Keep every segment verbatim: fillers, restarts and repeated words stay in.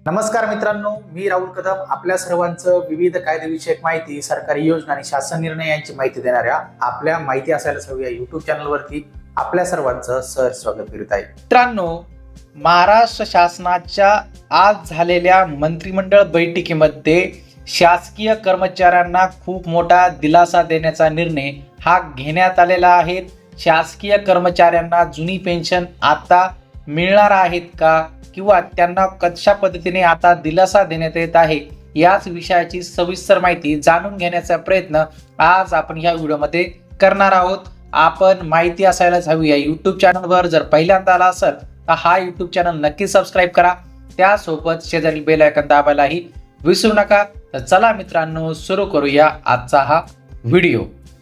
नमस्कार मित्रांनो, मी राहुल कदम आपल्या सर्वांचं विविध कायदेविषयक माहिती, सरकारी योजना आणि शासन निर्णय यांची माहिती देणाऱ्या आपल्या माहिती असायलाच हवी या युट्यूब चॅनलवरती आपल्या सर्वांचं सहर्ष स्वागत करीत आहे। मित्रांनो, महाराष्ट्र शासनाच्या आज झालेल्या मंत्रिमंडळ बैठकीमध्ये शासकीय कर्मचाऱ्यांना खूप मोठा दिलासा देण्याचा निर्णय हा घेण्यात आलेला आहे। शासकीय कर्मचाऱ्यांना जुनी पेन्शन आता मिळणार आहेत का किंवा त्यांना कशा पद्धतीने आता दिलासा देण्यात येत आहे याच विषयाची सविस्तर माहिती जाणून घेण्याचा प्रयत्न आज आपण या व्हिडिओमध्ये करणार आहोत। आपण माहिती असायलाच हवी या यूट्यूब चॅनलवर जर पहिल्यांदा आला असेल तर हा यूट्यूब चॅनल नक्की सबस्क्राईब करा, त्यासोबत शेजारील बेल आयकॉन दाबायलाही विसरू नका। तर चला मित्रांनो, सुरू करूया आजचा हा व्हिडिओ।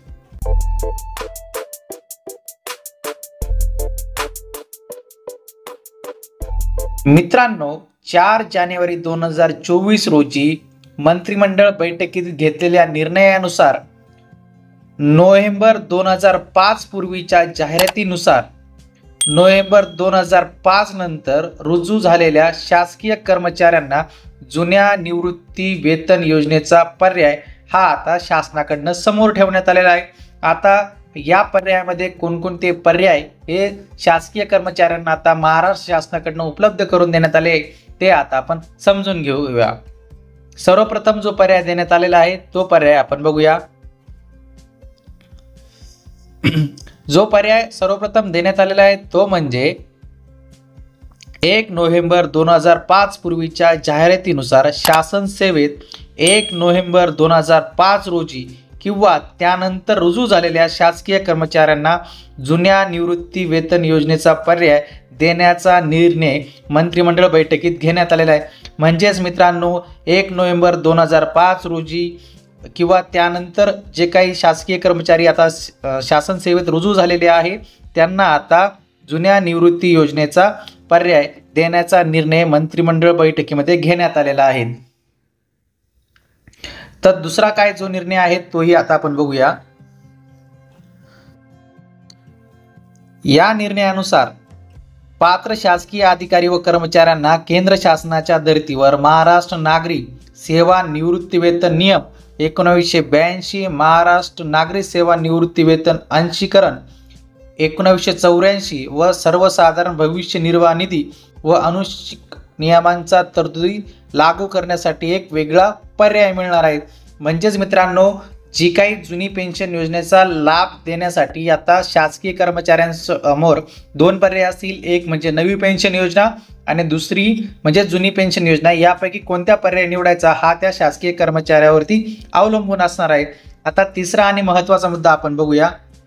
मित्रांनो, चार जानेवारी दोन हजार चोवीस रोजी मंत्रिमंडळ बैठकीत घेतलेल्या निर्णयानुसार नोव्हेंबर दोन हजार पाच पूर्वीच्या जाहिरातीनुसार नोव्हेंबर दोन हजार पाच नंतर रुजू झालेल्या शासकीय कर्मचाऱ्यांना जुन्या निवृत्ती वेतन योजनेचा पर्याय हा आता शासनाकडून समोर ठेवण्यात आलेला आहे। आता या पर्यायामध्ये कोणकोणते पर्याय हे शासकीय कर्मचाऱ्यांना आता महाराष्ट्र शासनाकडून उपलब्ध करून देण्यात आले ते आता आपण समजून घेऊया। सर्वप्रथम जो पर्याय देण्यात आलेला आहे तो पर्याय आपण बघूया। जो पर्याय सर्वप्रथम देण्यात आलेला आहे तो म्हणजे एक नोव्हेंबर दोन हजार पाच पूर्वीच्या जाहिरातीनुसार शासन सेवेत एक नोव्हेंबर दोन हजार पाच रोजी किंवा त्यानंतर रुजू झालेल्या शासकीय कर्मचाऱ्यांना जुन्या निवृत्ती वेतन योजनेचा पर्याय देण्याचा निर्णय मंत्रिमंडळ बैठकीत घेण्यात आलेला आहे। म्हणजेच मित्रांनो, एक नोव्हेंबर दोन हजार पाच रोजी किंवा त्यानंतर जे काही शासकीय कर्मचारी आता शासन सेवेत रुजू झालेले आहे त्यांना आता जुन्या निवृत्ती योजनेचा पर्याय देण्याचा निर्णय मंत्रिमंडळ बैठकीमध्ये घेण्यात आलेला आहे। तर दुसरा काय जो निर्णय आहे तोही आता आपण बघूया। या निर्णयानुसार पात्र शासकीय अधिकारी व कर्मचाऱ्यांना केंद्र शासनाच्या धर्तीवर महाराष्ट्र नागरी सेवा निवृत्ती वेतन नियम एकोणीसशे ब्याऐंशी, महाराष्ट्र नागरी सेवा निवृत्ती वेतन अंशीकरण एकोणीसशे चौऱ्याऐंशी व सर्वसाधारण भविष्य निर्वाह निधी व अनुष्ठित नियमांचा तरतुदी लागू करण्यासाठी एक वेगळा पर्याय मिळणार आहे। म्हणजेच मित्रांनो, जी काही जुनी पेन्शन योजनेचा लाभ देण्यासाठी आता शासकीय कर्मचाऱ्यांसमोर दोन पर्याय असतील, एक म्हणजे नवी पेन्शन योजना आणि दुसरी म्हणजे जुनी पेन्शन योजना। यापैकी कोणत्या पर्याय निवडायचा हा त्या शासकीय कर्मचाऱ्यावरती अवलंबून असणार आहे। आता तिसरा आणि महत्त्वाचा मुद्दा आपण बघूया।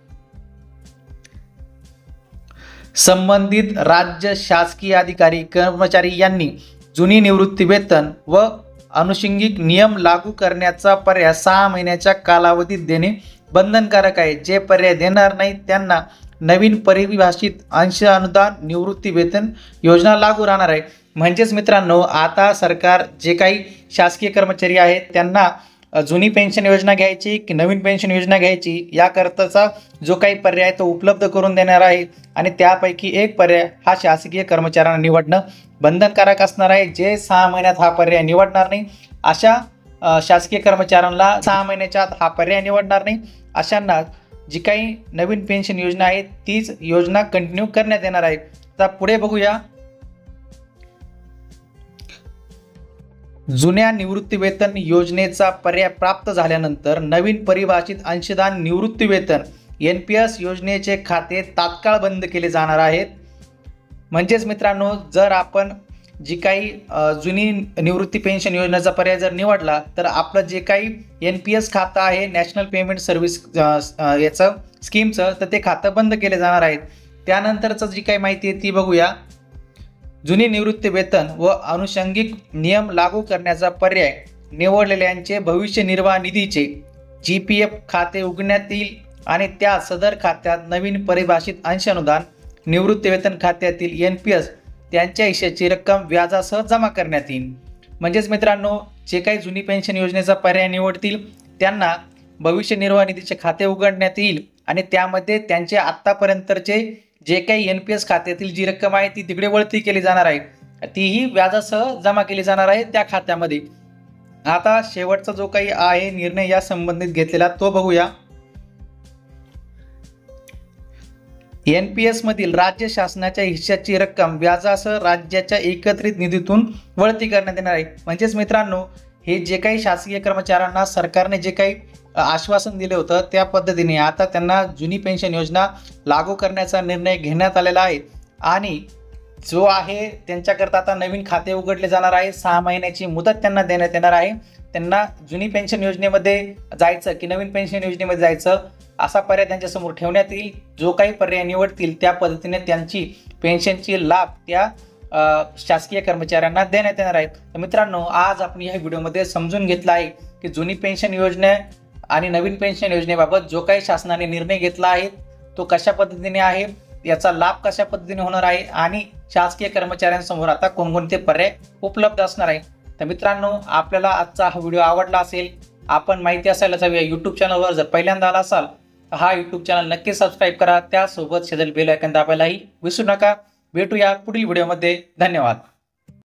संबंधित राज्य शासकीय अधिकारी कर्मचारी यांनी जुनी निवृत्ती वेतन व अनुषंगिक नियम लागू करण्याचा पर्याय सहा महिन्याच्या कालावधीत देणे बंधनकारक आहे। जे पर्याय देणार नाही त्यांना नवीन परिभाषित अंश अनुदान निवृत्ती वेतन योजना लागू राहणार आहे। म्हणजेच मित्रांनो, आता सरकार जे काही शासकीय कर्मचारी आहेत त्यांना जुनी पेन्शन योजना घ्यायची की नवीन पेन्शन योजना घ्यायची याकरताचा जो काही पर्याय तो उपलब्ध करून देणार आहे आणि त्यापैकी एक पर्याय हा शासकीय कर्मचाऱ्यांना निवडणं बंधनकारक असणार आहे। जे सहा महिन्यात हा पर्याय निवडणार नाही अशा शासकीय कर्मचाऱ्यांना सहा महिन्याच्या आत हा पर्याय निवडणार नाही अशांना जी काही नवीन पेन्शन योजना आहे तीच योजना कंटिन्यू करण्यात येणार आहे। आता पुढे बघूया। जुन्या निवृत्ती वेतन योजनेचा पर्याय प्राप्त झाल्यानंतर नवीन परिभाषित अंशदान निवृत्ती वेतन एन पी एस योजनेचे खाते तात्काळ बंद केले जाणार आहेत। म्हणजेच मित्रांनो, जर आपण जी काही जुनी निवृत्ती पेन्शन योजनेचा पर्याय जर निवडला तर आपलं जे काही एन पी एस खातं आहे नॅशनल पेमेंट सर्व्हिस याचं स्कीमचं तर ते खातं बंद केले जाणार आहे। त्यानंतरचं जी काही माहिती आहे ती बघूया। जुनी निवृत्ती वेतन व अनुषंगिक नियम लागू करण्याचा पर्याय निवडलेल्यांचे भविष्य निर्वाह निधीचे जी पी एफ खाते उघडण्यात येईल आणि त्या सदर खात्यात नवीन परिभाषित अंश अनुदान निवृत्ती वेतन खात्यातील एन पी एस त्यांच्या हिश्श्याची रक्कम व्याजासह जमा करण्यात येईल। म्हणजेच मित्रांनो, जे काही जुनी पेन्शन योजनेचा पर्याय निवडतील त्यांना भविष्य निर्वाह निधीचे खाते उघडण्यात येईल आणि त्यामध्ये त्यांचे आत्तापर्यंतचे जे काही एन पी एस खात्यातील जी रक्कम आहे ती तिकडे वळती केली जाणार आहे तीही व्याजासह जमा केली जाणार आहे त्या खात्यामध्ये. आता शेवटचा जो काही आहे निर्णय या संबंधित घेतलेला तो बघूया. एन पी एस मधील राज्य शासनाच्या हिश्श्याची रक्कम व्याजासह राज्याच्या एकत्रित निधीतून वळती करण्यात येणार आहे. म्हणजेच मित्रांनो, हे जे काही शासकीय कर्मचाऱ्यांना सरकारने जे काही आश्वासन दिले होतं त्या पद्धतीने आता त्यांना जुनी पेन्शन योजना लागू करण्याचा निर्णय घेण्यात आलेला आहे. आणि जो आहे त्यांच्याकरता आता नवीन खाते उघडले जाणार आहे. सहा महिन्याची मुदत त्यांना देण्यात येणार आहे. त्यांना जुनी पेन्शन योजनेमध्ये जायचं की नवीन पेन्शन योजनेमध्ये जायचं असा पर्याय त्यांच्यासमोर ठेवण्यात येईल. जो काही पर्याय निवडतील त्या पद्धतीने त्यांची पेन्शनची लाभ त्या शासकीय कर्मचाऱ्यांना देण्यात येणार आहेत. तर मित्रांनो, आज आपण या व्हिडिओमध्ये समजून घेतलं आहे की जुनी पेन्शन योजना आणि नवीन पेन्शन योजनेबाबत जो काही शासनाने निर्णय घेतला आहे तो कशा पद्धतीने आहे, याचा लाभ कशा पद्धतीने होणार आहे आणि शासकीय कर्मचाऱ्यांसमोर आता कोणकोणते पर्याय उपलब्ध असणार आहे. तर मित्रांनो, आपल्याला आजचा हा व्हिडिओ आवडला असेल, आपण माहिती असायलाच हवी या यूट्यूब चॅनलवर जर पहिल्यांदा आला असाल तर हा यूट्यूब चॅनल नक्की सबस्क्राईब करा. त्यासोबत शेजारी बेल आयकॉन दाबायलाही विसरू नका. भेटूया पुढील व्हिडिओमध्ये. धन्यवाद.